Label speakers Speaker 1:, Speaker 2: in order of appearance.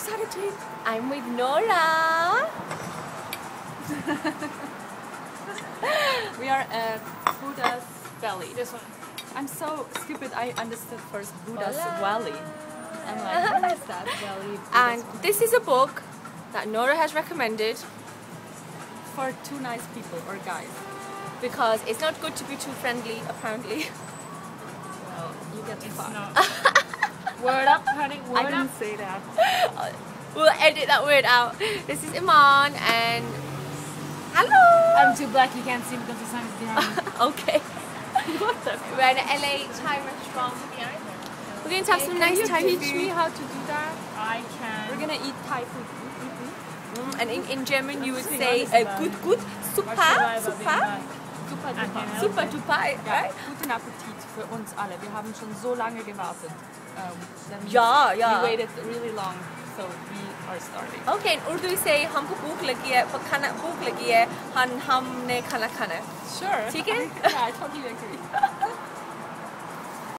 Speaker 1: excited. I'm with Nora.
Speaker 2: We are at Buddha's Valley. This one. I'm so stupid. I understood first Buddha's Valley. I'm like, what is that valley?
Speaker 1: And this is a book that Nora has recommended
Speaker 2: For two nice people or guys.
Speaker 1: because it's not good to be too friendly, apparently.
Speaker 2: Well, you get fucked.
Speaker 3: Not. Word up, honey.
Speaker 2: I
Speaker 3: Word up.
Speaker 2: didn't say that.
Speaker 1: We'll edit that word out. This is Iman and hello.
Speaker 3: I'm too black. You can't see because the sun is behind me.
Speaker 1: Okay.
Speaker 2: What the?
Speaker 1: We're at an LA Thai restaurant. We're going to have some nice Thai
Speaker 2: Teach
Speaker 1: food.
Speaker 2: me how to do that.
Speaker 3: I can.
Speaker 2: We're gonna eat Thai food.
Speaker 1: And in German you would
Speaker 3: Sing
Speaker 1: say
Speaker 3: alles dabei.
Speaker 1: gut, super,
Speaker 3: Super,
Speaker 1: super,
Speaker 2: Super
Speaker 3: I
Speaker 2: duper.
Speaker 3: can
Speaker 1: super duper,
Speaker 2: Ja,
Speaker 1: right?
Speaker 2: guten Appetit für uns alle. Wir haben schon so lange gewartet. That means
Speaker 1: Ja, ja.
Speaker 2: We waited really long, so we are starting.
Speaker 1: Okay, in Urdu say हमको भूख लगी है, खाना भूख लगी है, हमने खाना खाना है.
Speaker 2: Sure.
Speaker 1: ठीक है?
Speaker 2: Yeah, I totally agree.